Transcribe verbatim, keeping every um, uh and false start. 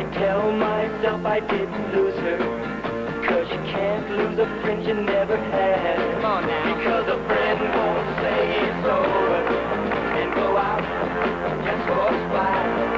tell myself I didn't lose her. Cause you can't lose a friend you never had. Come on now. Because a friend won't say it's over and go out just for a spite.